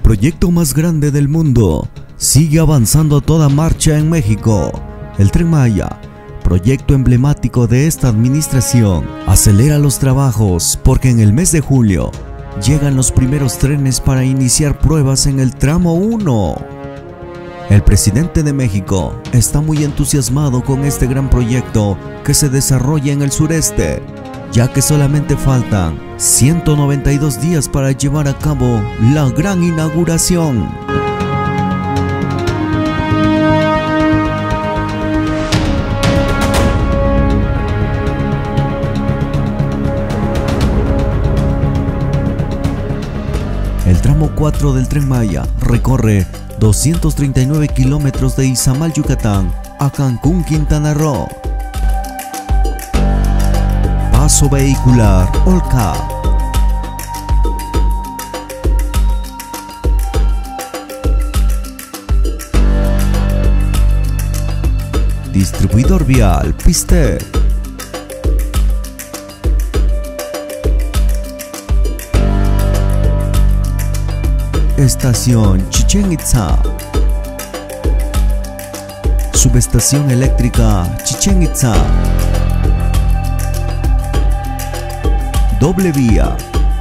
proyecto más grande del mundo sigue avanzando a toda marcha en México. El Tren Maya, proyecto emblemático de esta administración, acelera los trabajos porque en el mes de julio llegan los primeros trenes para iniciar pruebas en el tramo 1. El presidente de México está muy entusiasmado con este gran proyecto que se desarrolla en el sureste, ya que solamente faltan 192 días para llevar a cabo la gran inauguración. El tramo 4 del Tren Maya recorre 239 kilómetros de Izamal, Yucatán, a Cancún, Quintana Roo. Paso vehicular Olca. Distribuidor vial Piste. Estación Chichén Itzá. Subestación eléctrica Chichén Itzá. Doble vía.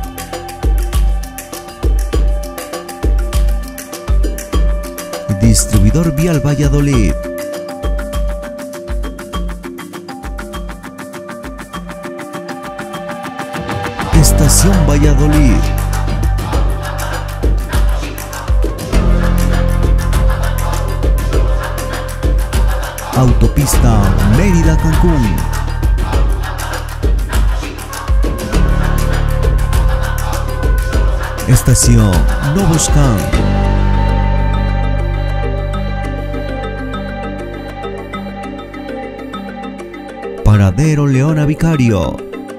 Distribuidor vial Valladolid. Estación Valladolid. Autopista Mérida-Cancún. Estación Novoscan. Paradero Leona Vicario.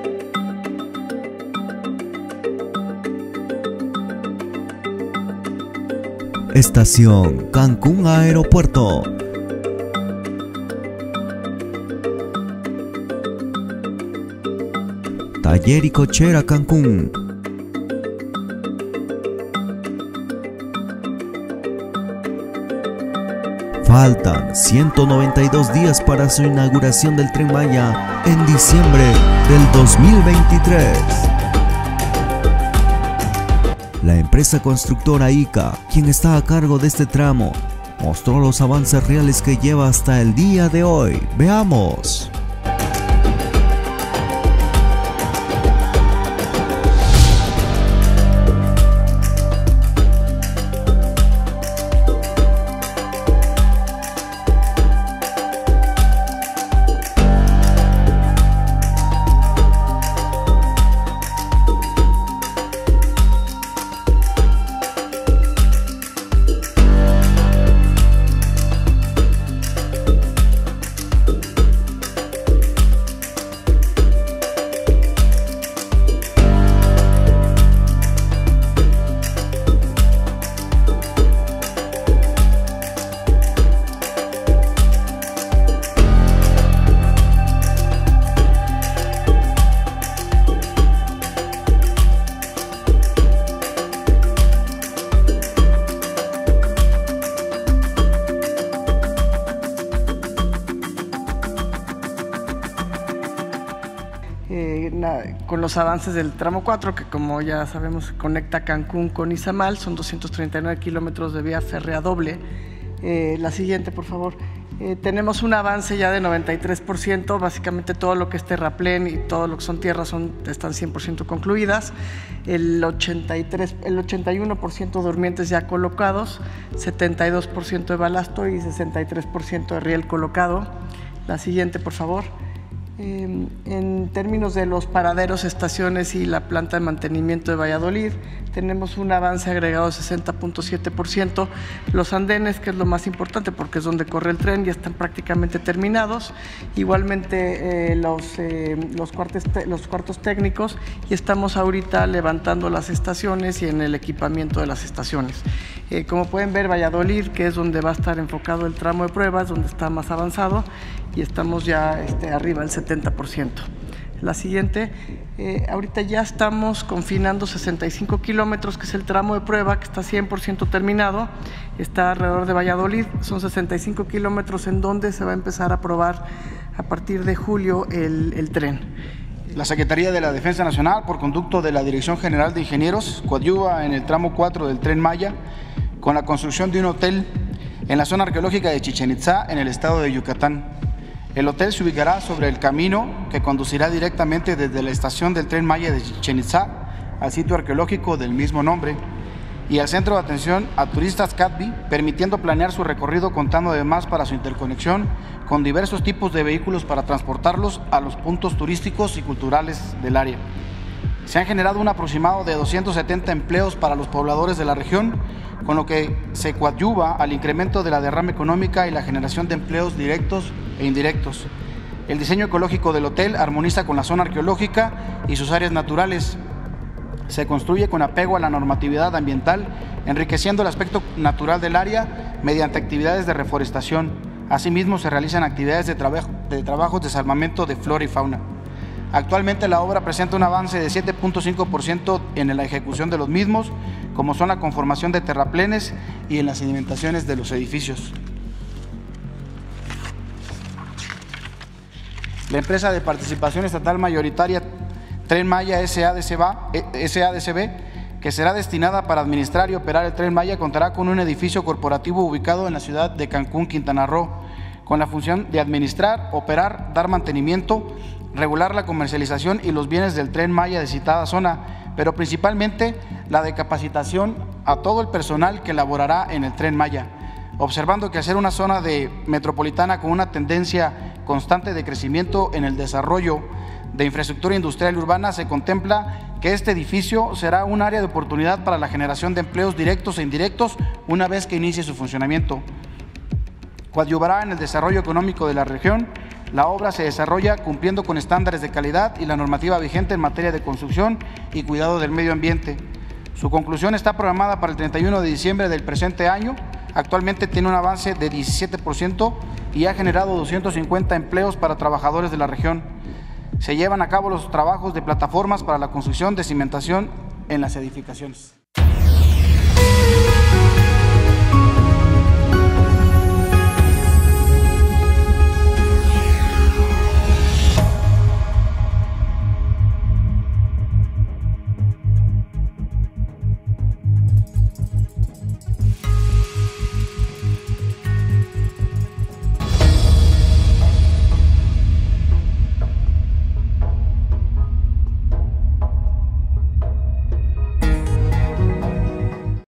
Estación Cancún Aeropuerto. Taller y cochera Cancún. Faltan 192 días para su inauguración del Tren Maya en diciembre del 2023. La empresa constructora ICA, quien está a cargo de este tramo, mostró los avances reales que lleva hasta el día de hoy. Veamos. Con los avances del tramo 4, que como ya sabemos conecta Cancún con Izamal, son 239 kilómetros de vía férrea doble. La siguiente, por favor. Tenemos un avance ya de 93%, básicamente todo lo que es terraplén y todo lo que son tierras están 100% concluidas. El 81% durmientes ya colocados, 72% de balasto y 63% de riel colocado. La siguiente, por favor. En términos de los paraderos, estaciones y la planta de mantenimiento de Valladolid, tenemos un avance agregado de 60.7%. Los andenes, que es lo más importante porque es donde corre el tren, ya están prácticamente terminados. Igualmente los cuartos técnicos, y estamos ahorita levantando las estaciones y en el equipamiento de las estaciones. Como pueden ver, Valladolid, que es donde va a estar enfocado el tramo de pruebas, donde está más avanzado, y estamos ya arriba del 70%. La siguiente, ahorita ya estamos confinando 65 kilómetros, que es el tramo de prueba, que está 100% terminado, está alrededor de Valladolid, son 65 kilómetros en donde se va a empezar a probar a partir de julio el tren. La Secretaría de la Defensa Nacional, por conducto de la Dirección General de Ingenieros, coadyuva en el tramo 4 del Tren Maya con la construcción de un hotel en la zona arqueológica de Chichén Itzá, en el estado de Yucatán. El hotel se ubicará sobre el camino que conducirá directamente desde la estación del Tren Maya de Chichén Itzá al sitio arqueológico del mismo nombre y al centro de atención a turistas Catbi, permitiendo planear su recorrido, contando además para su interconexión con diversos tipos de vehículos para transportarlos a los puntos turísticos y culturales del área. Se han generado un aproximado de 270 empleos para los pobladores de la región, con lo que se coadyuva al incremento de la derrama económica y la generación de empleos directos e indirectos. El diseño ecológico del hotel armoniza con la zona arqueológica y sus áreas naturales. Se construye con apego a la normatividad ambiental, enriqueciendo el aspecto natural del área mediante actividades de reforestación. Asimismo, se realizan actividades de trabajos de salvamento de flora y fauna. Actualmente la obra presenta un avance de 7.5% en la ejecución de los mismos, como son la conformación de terraplenes y en las cimentaciones de los edificios. La empresa de participación estatal mayoritaria Tren Maya SADCB, que será destinada para administrar y operar el Tren Maya, contará con un edificio corporativo ubicado en la ciudad de Cancún, Quintana Roo, con la función de administrar, operar, dar mantenimiento, regular la comercialización y los bienes del Tren Maya de citada zona, pero principalmente la de capacitación a todo el personal que laborará en el Tren Maya, observando que al ser una zona metropolitana con una tendencia constante de crecimiento en el desarrollo de infraestructura industrial y urbana, se contempla que este edificio será un área de oportunidad para la generación de empleos directos e indirectos una vez que inicie su funcionamiento. Coadyuvará en el desarrollo económico de la región. La obra se desarrolla cumpliendo con estándares de calidad y la normativa vigente en materia de construcción y cuidado del medio ambiente. Su conclusión está programada para el 31 de diciembre del presente año. Actualmente tiene un avance de 17% y ha generado 250 empleos para trabajadores de la región. Se llevan a cabo los trabajos de plataformas para la construcción de cimentación en las edificaciones.